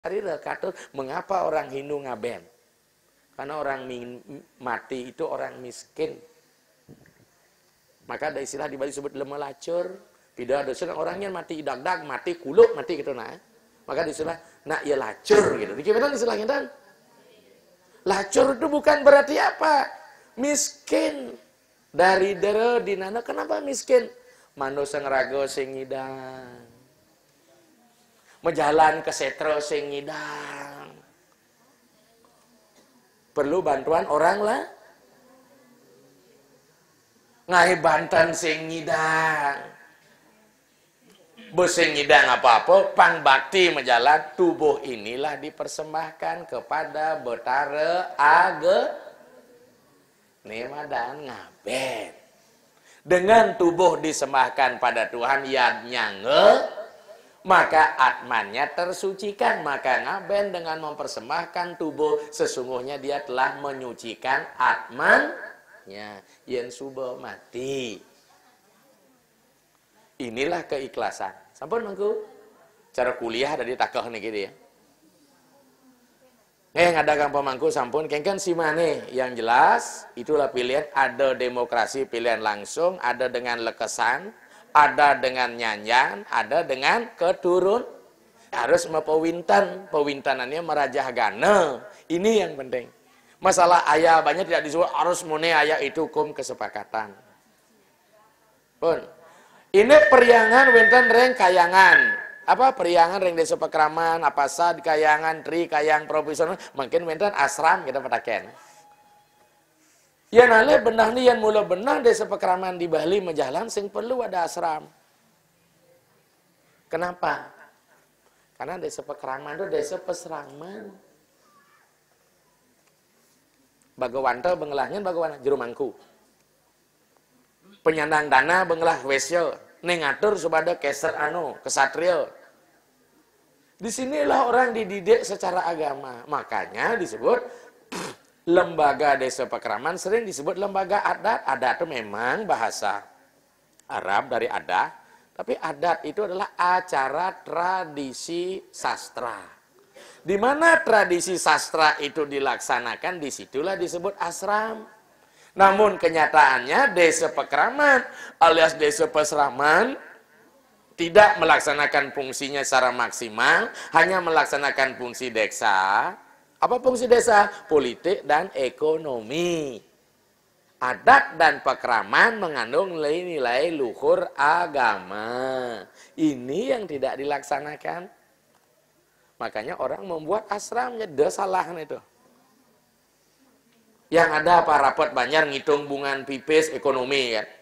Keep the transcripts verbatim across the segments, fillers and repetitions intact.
Hari katut, mengapa orang Hindu ngaben? Karena orang mati itu orang miskin. Maka ada istilah di Bali disebut lemah lacur. Tidak ada istilah orangnya mati dag-dag, mati kuluk, mati gitu nah. Maka istilah nak ya lacur gitu. Gimana istilahnya dan? Lacur itu bukan berarti apa? Miskin. Dari dere dinana kenapa miskin? Mando sing raga sing ngidang. Mejalan ke setro sing ngidang. Perlu bantuan orang lah. Ngai bantan sing ngidang. Besing ngidang apa-apa, pang bakti menjalan tubuh inilah dipersembahkan kepada Betara Age Nema dan ngaben. Dengan tubuh disembahkan pada Tuhan yadnya nge, maka atmannya tersucikan. Maka ngaben dengan mempersembahkan tubuh, sesungguhnya dia telah menyucikan atmannya. Yen subuh mati. Inilah keikhlasan. Sampun mangku. Cara kuliah dari takah nih gitu ya. Eh ngadagang pemangku sampun kengken si mane yang jelas itulah pilihan. Ada demokrasi pilihan langsung, ada dengan lekesan, ada dengan nyanyian, ada dengan keturun. Harus mepewintan, pewintanannya merajah gana. Ini yang penting. Masalah ayah banyak tidak disebut harus mune ayah itu hukum kesepakatan. Pun. Ini periangan wenten reng kayangan. Apa periangan reng desa pekraman, apa sad kayangan, tri kayang profesional, mungkin wenten asram kita petaken. Ya nale benah ni yang mula benah desa pekraman di Bali menjalan sing perlu ada asram. Kenapa? Karena desa pekraman itu desa peseraman. Bagawanta bengelahnya bagawana jerumangku. Penyandang dana bengelah wesyo nengatur subada keser anu kesatrio. Disinilah orang dididik secara agama. Makanya disebut lembaga desa pekraman sering disebut lembaga adat. Adat itu memang bahasa Arab dari adat, tapi adat itu adalah acara tradisi sastra. Di mana tradisi sastra itu dilaksanakan, disitulah disebut asram. Namun kenyataannya desa pekraman alias desa peseraman tidak melaksanakan fungsinya secara maksimal, hanya melaksanakan fungsi desa. Apa fungsi desa? Politik dan ekonomi. Adat dan pekraman mengandung nilai-nilai luhur agama. Ini yang tidak dilaksanakan. Makanya orang membuat asramnya, dia salah itu. Yang ada apa rapat banyak ngitung bungan pipis ekonomi kan.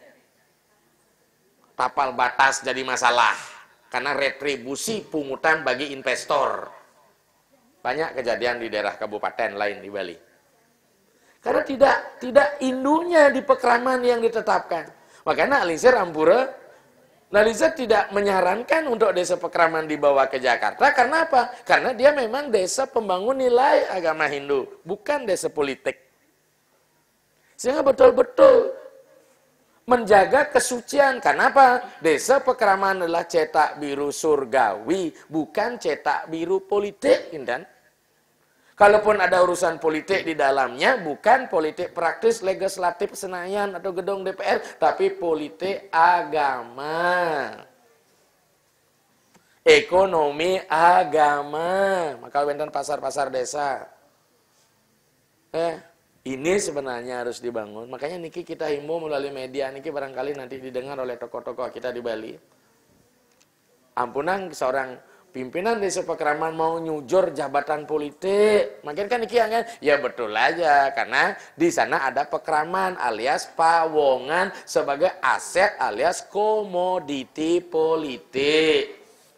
Tapal batas jadi masalah karena retribusi pungutan bagi investor. Banyak kejadian di daerah kabupaten lain di Bali. Karena tidak tidak indunya di pekraman yang ditetapkan. Makanya Alisir Ampura Alisir tidak menyarankan untuk desa pekraman dibawa ke Jakarta. Karena apa? Karena dia memang desa pembangun nilai agama Hindu, bukan desa politik. Sehingga betul-betul menjaga kesucian. Kenapa? Desa pekraman adalah cetak biru surgawi, bukan cetak biru politik. Dan kalaupun ada urusan politik di dalamnya, bukan politik praktis legislatif Senayan atau gedung D P R, tapi politik agama. Ekonomi agama. Maka wenten pasar-pasar desa. Eh. Ini sebenarnya harus dibangun. Makanya niki kita himbau melalui media niki barangkali nanti didengar oleh tokoh-tokoh kita di Bali. Ampunan seorang pimpinan desa pekraman mau nyujur jabatan politik. Makin kan niki kan ya betul aja karena di sana ada pekraman alias pawongan sebagai aset alias komoditi politik.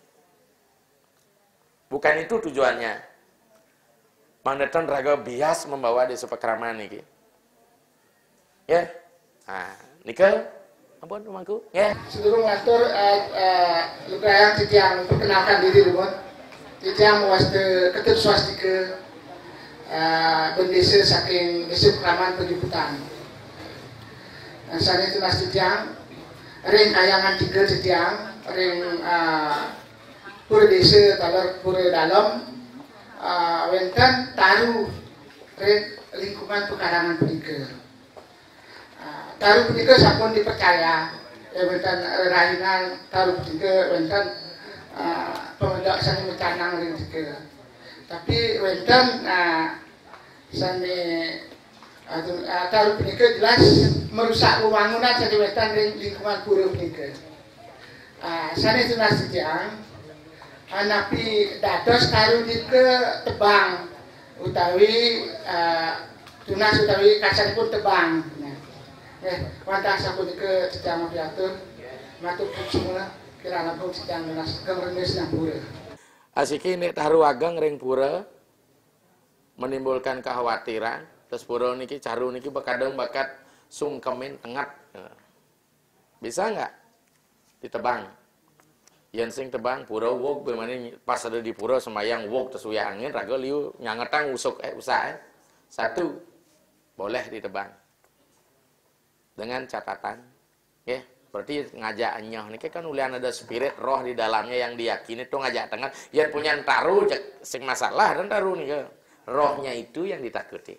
Bukan itu tujuannya. Mandetan raga bias membawa desa pekraman niki. Ya. Nah, nika ampun rumahku. Ya. Sebelum ngatur uh, uh, lukayang titiang perkenalkan diri dulu. Titiang waste ketut swastika uh, bendesa saking desa pekraman penjemputan. Dan saat itu mas titiang ring kayangan tiga titiang ring uh, pura desa talar pura dalam uh, wenten taruh lingkungan pekarangan punika. Uh, taruh punika sampun dipercaya, ya wenten rainan taruh punika wenten uh, pemuda sani mencanang ring punika. Tapi wenten uh, sani uh, taruh punika jelas merusak pembangunan sani wenten ring lingkungan pura punika. Uh, sani tunas sejang napi dados taruh punika tebang utawi uh, tunas utawi kasaripun tebang. Nah, eh wantah sapunika sedang diatur matur semua kirana pun sedang tunas kemerenes nang pura. Asiki nek taruh ageng ring pura menimbulkan kekhawatiran, terus pura niki caru niki bekadang bakat sungkemin tengat. Bisa nggak ditebang? Yen sing tebang pura wog bagaimana pas ada di pura semayang wog tersuya angin raga liu nyangetang usuk eh usah eh. Satu boleh ditebang dengan catatan ya, berarti ngajak nyoh niki kan ulian ada spirit roh di dalamnya yang diyakini itu ngajak tengah yang punya taruh sing masalah dan taruh nih rohnya itu yang ditakuti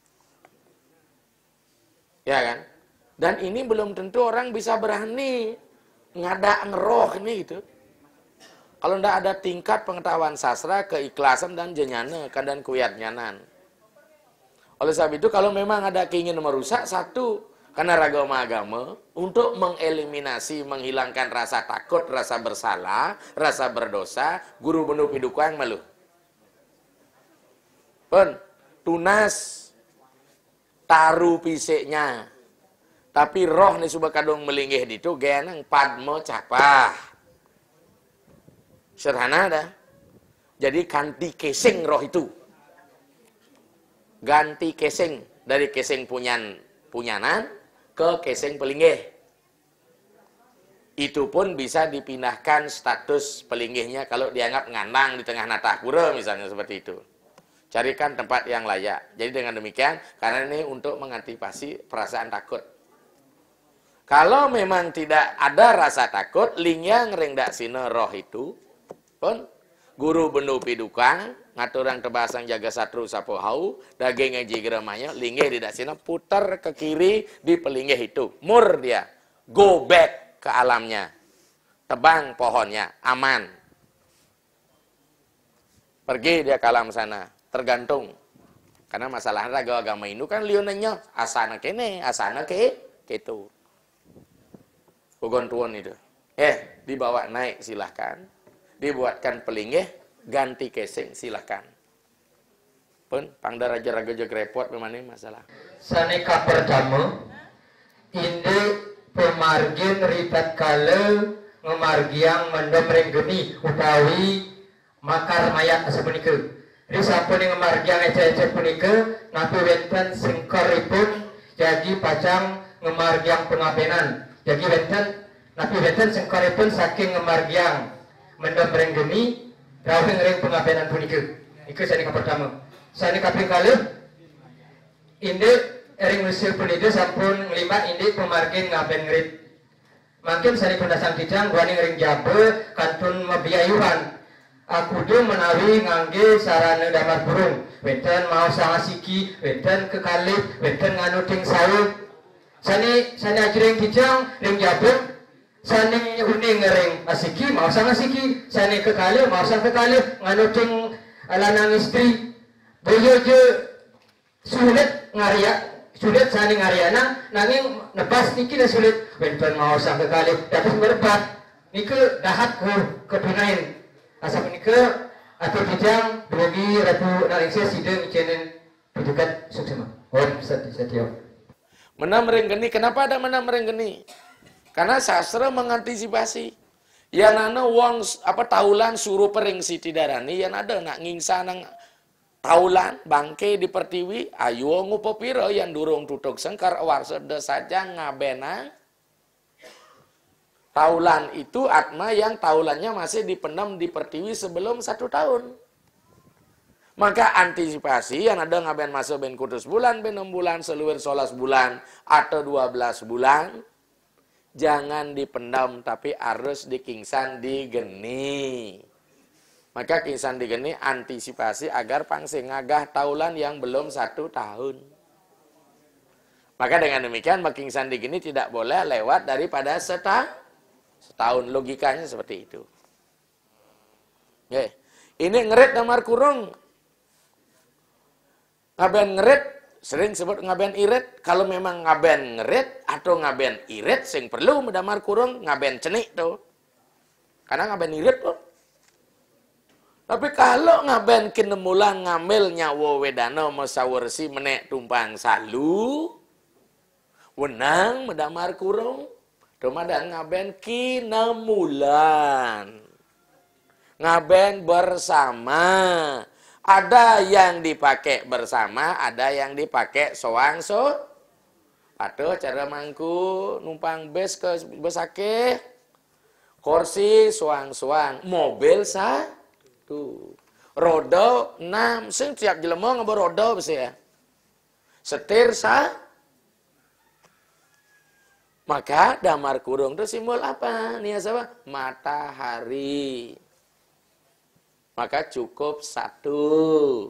ya kan, dan ini belum tentu orang bisa berani ngadak ngeroh ini gitu. Kalau ndak ada tingkat pengetahuan sastra, keikhlasan dan jenyana dan kuyatnyanan. Oleh sebab itu kalau memang ada keinginan merusak, satu karena agama-agama untuk mengeliminasi, menghilangkan rasa takut, rasa bersalah, rasa berdosa, guru benuh pidukang malu. Pun tunas taruh pisiknya, tapi roh ni subah kadung melinggih itu genang padmo capah. Sederhana dah. Jadi ganti casing roh itu. Ganti casing dari casing punyan punyanan ke casing pelinggih. Itu pun bisa dipindahkan status pelinggihnya kalau dianggap ngandang di tengah natah pura misalnya seperti itu. Carikan tempat yang layak. Jadi dengan demikian karena ini untuk mengantisipasi perasaan takut. Kalau memang tidak ada rasa takut, lingyang rengdak sine roh itu pun guru benuh pidukang ngaturang tebasang jaga satru sapo hau daging ngaji geramanya linggih tidak sini putar ke kiri di pelinggih itu mur dia go back ke alamnya tebang pohonnya aman pergi dia ke alam sana tergantung karena masalah raga agama itu kan liunannya asana kene asana ke gitu tuan itu eh dibawa naik silahkan dibuatkan pelinggih, ganti casing, silakan. Pun, pangda raja-raga jog repot bagaimana masalah. Sanika pertama, inde pemargin ribat kala ngemargiang mendom renggeni utawi makar mayat sepunika. Jadi sampun ngemargiang ece-ece punika, napi wenten singkoripun jadi pacang ngemargiang pengabenan. Jadi wenten, napi wenten singkoripun saking ngemargiang mendom renggeni rawing ring pengabenan punika. Iku sanika pertama. Sanika kaping kalih inde ring usil punika sampun nglimat inde pemargin ngaben ngerit. Mangkin sanika dasang kijang guaning ring jabe kantun mabiyayuhan. Akudu menawi ngangge sarana damar burung. Wenten mau sangasiki, wenten kekalih, wenten nganu ting sawu. Sani sani ajring kijang ring jabe sani uning ngering asiki mau sang asiki sani kekali mau sang kekali nganuting lanang istri boyo je sulit ngaria sulit sani ngariana nanging nebas niki na sulit wenten mau sang kekali dapat berbat nike dahat ke kedunain asap nike atau kijang bagi ratu nalingsia sidang icenen pejukat suksema oh setia menam renggeni kenapa ada menam renggeni? Karena sastra mengantisipasi. Yang nana wong apa taulan suruh pering siti darani yang ada nak ngingsa nang taulan bangke di pertiwi ayo ngupo piro yang durung tutuk sengkar warsede saja ngabena. Taulan itu atma yang taulannya masih dipendam di pertiwi sebelum satu tahun. Maka antisipasi yang ada ngaben masuk ben kutus bulan, ben enam bulan, seluwir solas bulan atau dua belas bulan. Jangan dipendam tapi harus dikingsan digeni. Maka King Sandi gini antisipasi agar pangsi ngagah taulan yang belum satu tahun. Maka dengan demikian King Sandi gini tidak boleh lewat daripada setahun. Setahun, logikanya seperti itu. Oke. Ini ngerit damar kurung. Ngaben ngerit, sering sebut ngaben irit. Kalau memang ngaben ngerit atau ngaben irit, sing perlu damar kurung ngaben cenik tuh. Karena ngaben irit tuh. Tapi kalau ngaben kinemulan ngambil nyawa wedano masawarsi menek tumpang salu, wenang medamar kurung, tumadan ngaben kinemulan. Ngaben bersama. Ada yang dipakai bersama, ada yang dipakai soang so. Atau cara mangku numpang bus ke bus akeh. Kursi soang-soang, mobil satu. Roda enam, sing tiap jelema ngabo roda besi ya. Setir sa. Maka damar kurung itu simbol apa? Nih apa? Matahari. Maka cukup satu.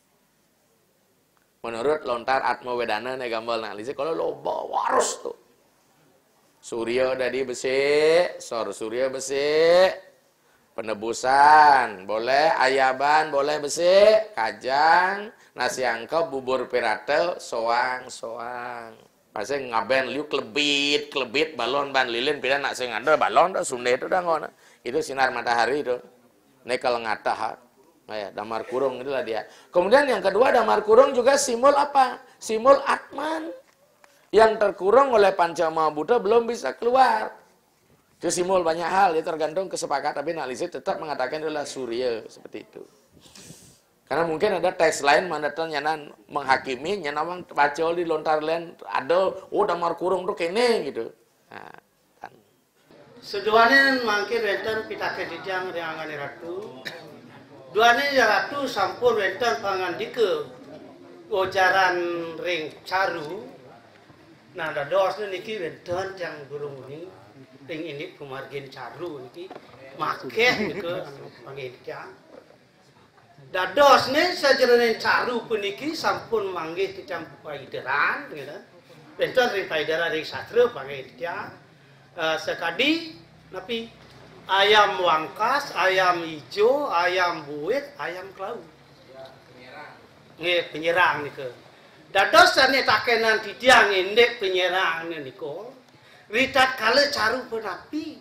Menurut lontar Atma Wedana nih gambar analisis kalau loba warus tuh. Surya dari besi, sor surya besi, penebusan boleh, ayaban boleh besi, kajang, nasi angkep, bubur pirate, soang soang. Pasal ngaben liu klebit klebit balon ban lilin pilihan nak sing ada balon dah sunde itu dah ngono. Itu sinar matahari itu. Nekal ngatah, ya, damar kurung itulah dia. Kemudian yang kedua damar kurung juga simbol apa? Simbol Atman. Yang terkurung oleh Pancama Buddha belum bisa keluar. Itu simbol banyak hal, itu tergantung kesepakatan. Tapi analisis tetap mengatakan adalah Surya, seperti itu. Karena mungkin ada teks lain mana nyanan menghakimi, nyanan baca di lontar lain ada, oh damar kurung tuh kene gitu. Nah, seduane mangkin wenten pitake dijang riangane ratu. Duane ya ratu sampun wenten pangandike gojaran ring caru. Nah dadosne niki wenten yang burung ini ring ini kumargin caru niki makeh ke pangidika. Dadosne sajerene caru puniki sampun manggih tijang paideran gitu. Wenten ring paideran ring satra pangidika. Uh, sekadi, tapi ayam wangkas, ayam hijau, ayam buit, ayam kelau. Nge penyerang nih ke. Dados ane takenan tidiang indek penyerang nih niko. Ritat kale caru penapi.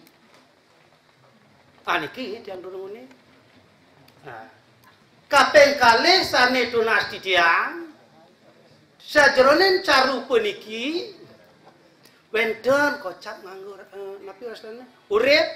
Aniki tiang dulu ini. Nah, kapeng kale sane tunas tidiang. Sajeronen caru peniki. Wenten kocak nganggur uh, napi rasanya urip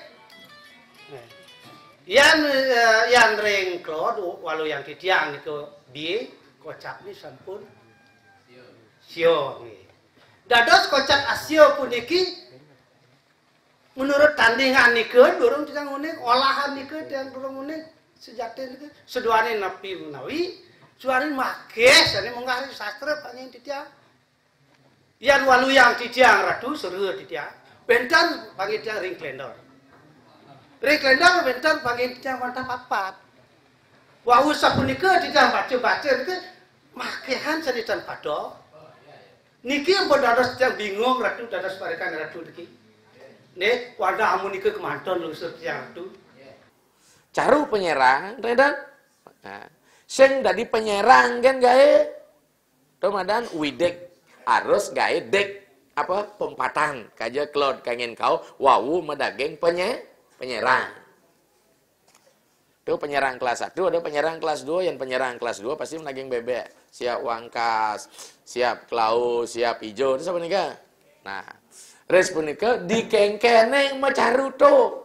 yang uh, yang ring klod walau yang tidiang niku bi kocak ni sampun sio nggih dados kocak asio puniki menurut tandingan niku durung tijang unik olahan niku yang durung unik sejati niku seduane napi menawi suane make sane munggah sastra panjen tidiang yang walu yang tidiang ratu seru tidiang, bentan panggil tidiang ring klendor, ring klendor bentan panggil tidiang mantap papat. Wah usah punika tidiang baca baca niki makehan seditan pado. Niki yang dados tidiang bingung ratu dados parikan ratu niki. Nih wadah amunika kemanton lusur tidiang ratu. Caru penyerang, redan. Nah, sing dari penyerang kan gae, tomadan widek. Harus gae dek apa pempatan kaja klod kangen kau wawu medageng penye penyerang. Itu penyerang kelas satu, ada penyerang kelas dua, yang penyerang kelas dua pasti menaging bebek, siap wangkas, siap klau, siap hijau, itu apa nika? Nah, res punika dikengkeneng macaruto.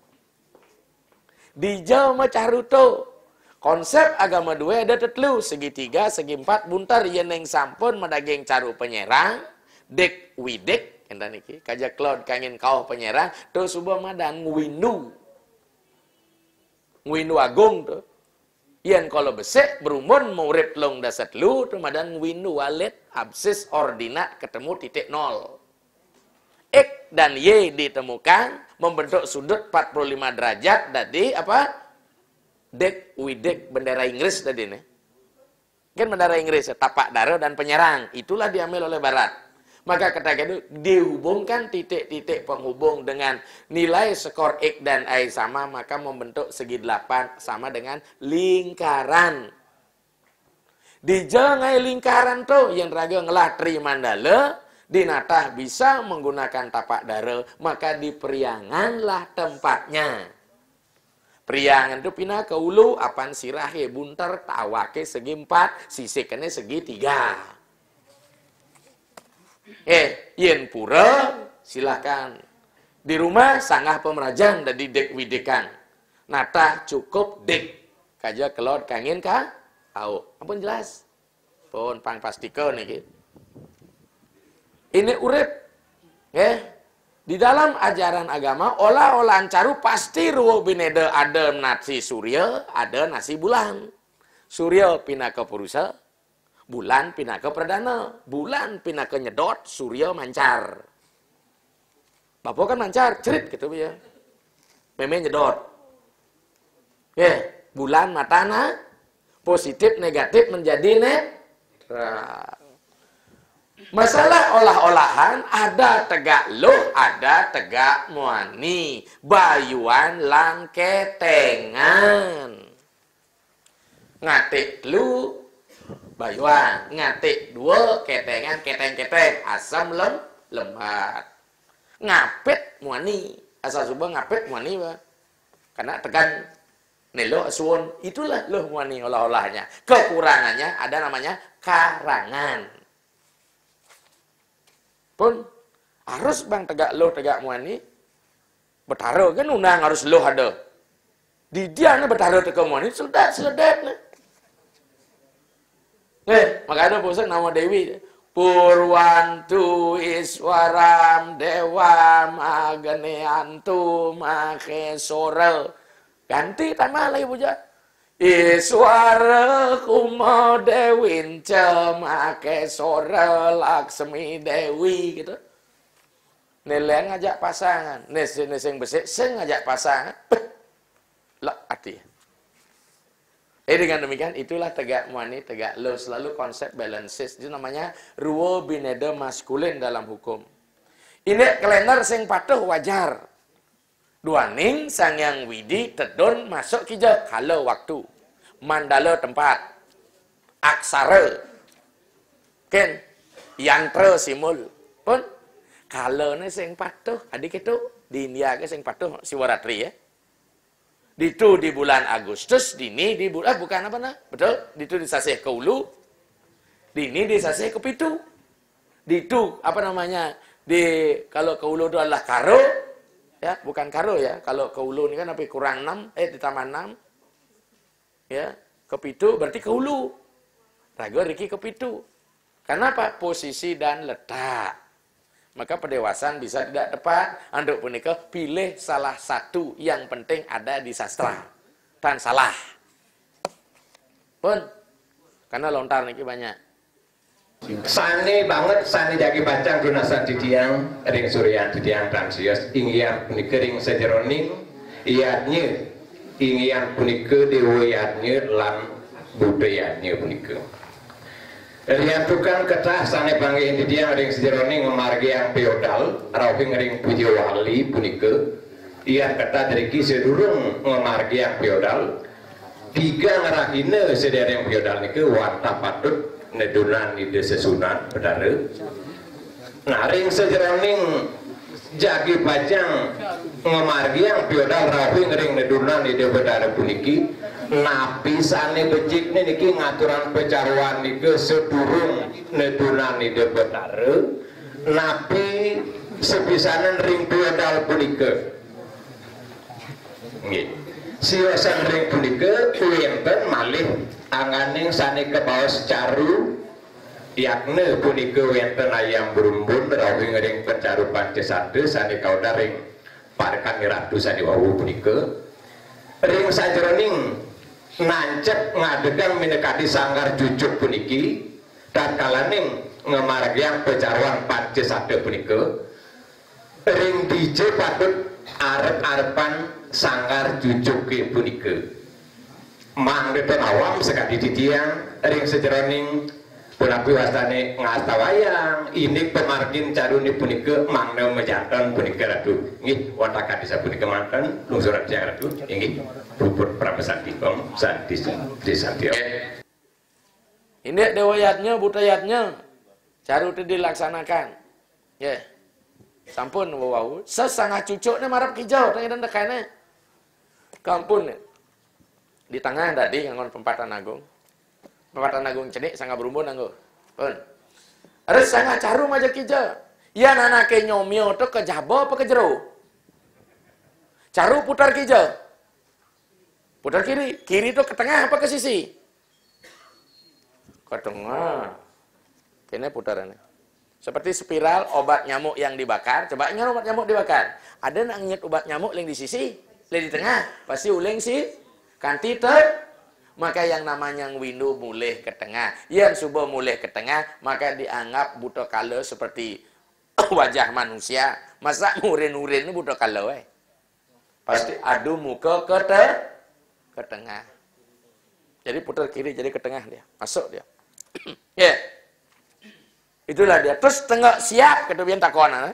Dijau macaruto. Konsep agama dua ada tetelu, segi tiga, segi empat, buntar yeneng sampun medageng caru penyerang, dek widek, enda niki, kajak klod kangin kau penyerang, tu subah madan ngwindu. Ngwindu agung tu. Yen kalau besek berumun mau rip long dasat lu, tu madan ngwindu walet, absis ordinat ketemu titik nol. X dan Y ditemukan, membentuk sudut empat puluh lima derajat, jadi apa? dek widek bendera Inggris tadi nih. Kan bendera Inggris, tapak dara dan penyerang. Itulah diambil oleh Barat. Maka ketika itu dihubungkan titik-titik penghubung dengan nilai skor X dan Y sama, maka membentuk segi delapan sama dengan lingkaran. Di jangai lingkaran tuh yang raga ngelah tri mandala, dinatah bisa menggunakan tapak dara, maka di perianganlah tempatnya. Priangan itu pindah ke ulu, apan sirahe bunter, tawake segi empat, sisikannya segi tiga. Eh, yen pura, silahkan. Di rumah, sanggah pemerajang dan didek widekan. Nata cukup dek. Kaja kelot kangin kah? Tahu. Ampun jelas. Pun pang pastikan nih. Ini urip. Eh. Di dalam ajaran agama, olah-olahan caru pasti ruwo bineda ada nasi surya, ada nasi bulan. Surya pindah ke purusa, bulan pindah ke perdana. Bulan pindah ke nyedot, surya mancar. Bapak kan mancar, cerit gitu ya. Meme nyedot. Ya, bulan matana, positif negatif menjadi netral. Masalah olah-olahan ada tegak loh, ada tegak muani, bayuan langketengan. Ngatik lu bayuan, ngatik dua ketengan, keteng-keteng, asam lem lembat. Ngapit muani, asal subah ngapit muani ba. Karena tekan nelo asuon, itulah loh muani olah-olahnya. Kekurangannya ada namanya karangan. Pun harus bang tegak loh tegak muani betara kan undang harus loh ada di dia nih betara tegak muani seledak seledak nih eh makanya bosan nama Dewi Purwantu Iswaram Dewa Maganeantu Mahesora ganti tanah lagi puja Iswara Kumo Dewin Cemake Sora Laksmi Dewi gitu. Nilai ngajak pasangan, neseng besek, seng ngajak pasangan, lah arti. Eh dengan demikian itulah tegak muani, tegak lo selalu konsep balances itu namanya ruwo bineda maskulin dalam hukum. Ini kalender sing patuh wajar. Duaning sangyang widi tedon masuk kijak kalau waktu. Mandala tempat, aksara, ken, yantra simul, pun kalau ni sing patuh, adik itu di India ke sing patuh Siwaratri ya, ditu di bulan Agustus, dini di bulan bukan apa nah, betul, ditu disasih ke ulu, dini disasih ke pitu, ditu apa namanya, di kalau ke ulu itu adalah karo, ya bukan karo ya, kalau ke ulu ini kan tapi kurang enam, eh ditambah enam. Ya, kepitu berarti ke hulu. Raga Riki kepitu. Kenapa? Posisi dan letak. Maka pendewasaan bisa tidak tepat. Anduk punika pilih salah satu yang penting ada di sastra. Dan salah. Pun. Karena lontar niki banyak. Sane banget sane jagi bacang dunasan didiang ring suryan didiang transios ingiyar punika ring sejeroning iadnya ingin punika dewayatnya lan budayanya punika. Lihat tukang ketah sane bangge ini dia ring sejeroning ngemargi yang feodal, rawing ring puji wali punika. Ia kata dari kisah durung ngemargi yang feodal. Tiga ngerahina sedaya yang feodal nika warta patut nedunan ide sesunan bedara. Nah ring sejeroning jagi bajang ngemargi yang feodal rawing ring nedunan ide bedara puniki napi sane becik niki ngaturan pecaruan niki sedurung nedunan ide bedara napi sepisanan ring feodal punika nggih siwasan ring punika wonten malih anganing sane kebaos caru yakne punika wonten ayam berumbun rawing ring pencaru pancesade sane kauda ring parkan ratu sane wawu punika ring sajroning nancep ngadegang minekati sanggar jujuk puniki dan kalaning ngemargyang pecaruan pancesade punika ring dije patut arep-arepan sanggar jujuk punika mang deton awam sekali di tiang ring sejeroning punapi wastane ngasta wayang ini pemargin caruni punika mangna mejanten punika ratu nggih watakan desa punika manten lungsuran tiang ratu inggih puput prapesan dikong santi disantio ini dewayatnya butayatnya caru itu dilaksanakan ya yeah. Sampun wow sesangah cucuknya marap hijau tanya dan dekane kampun di tengah tadi ngangon pempatan agung pempatan agung cenik sangat berumbun anggo pun harus sangat caru majak hijau ya nanake nyomio tuh ke jabo apa ke jero caru putar hijau putar kiri kiri tuh ke tengah apa ke sisi ke tengah ini putarannya seperti spiral obat nyamuk yang dibakar. Coba ingat obat nyamuk dibakar. Ada nak ingat obat nyamuk yang di sisi, yang di tengah. Pasti uleng sih. Kanti ter. Maka yang namanya windu mulih ke tengah. Yang subuh mulih ke tengah. Maka dianggap buta kala seperti wajah manusia. Masa murin-murin ini buta kala eh. Pasti adu muka ke, te, ke tengah. Jadi putar kiri jadi ke tengah dia. Masuk dia. Ya. Yeah. Itulah dia. Terus tengok siap kemudian takona.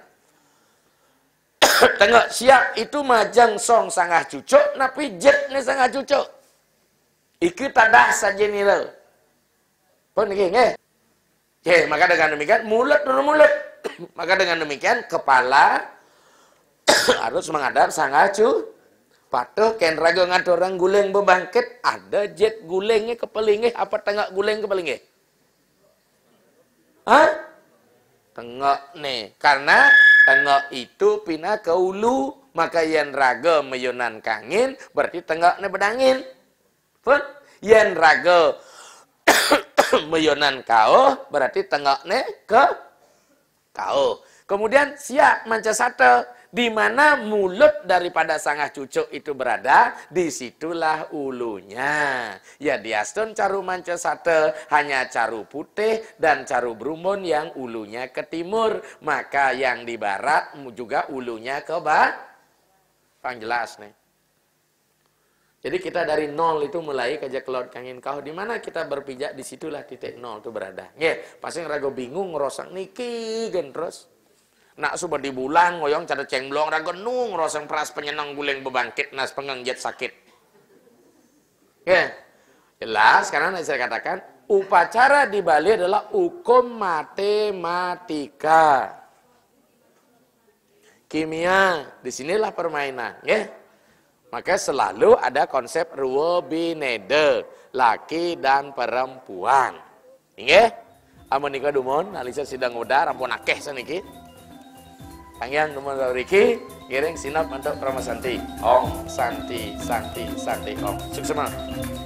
Tengok siap itu majang song sangah cucuk napi jet ni sangah cucuk. Iki tadah saja nila. Pun nggih nggih. Oke, maka dengan demikian mulut dulu mulut. Maka dengan demikian kepala harus menghadap sangah cu. Patuh ken raga ngatur orang guleng bebangkit ada jet gulengnya kepelingih apa tengok guleng kepelingih. Hah? Tengok nih, karena tengok itu pindah ke ulu, maka yang raga meyonan kangin, berarti tengok nih bedangin. Pun, yang raga meyonan kau, berarti tengok nih ke kau. Kemudian siap manca sate. Di mana mulut daripada sangah cucuk itu berada, disitulah ulunya. Ya diastun caru manca sate, hanya caru putih dan caru brumun yang ulunya ke timur. Maka yang di barat juga ulunya ke barat. Pang jelas nih. Jadi kita dari nol itu mulai kerja kelot kangin kau. Di mana kita berpijak, disitulah titik nol itu berada. Ya, pasti ngerago bingung ngerosang niki gen terus. Nak sudah di bulan ngoyong cara cengblong raga nung rosang peras penyenang guleng bebangkit nas pengangjet sakit. Ya. Jelas karena saya katakan upacara di Bali adalah hukum matematika. Kimia, disinilah permainan, ya. Maka selalu ada konsep ruwe binede, laki dan perempuan. Nggih? Amun nika dumon alisa sidang udah rampun akeh saniki. Pangyang nomor Riki, giring sinap untuk Rama Santi. Om, Santi, Santi, Santi, Om. Sukses.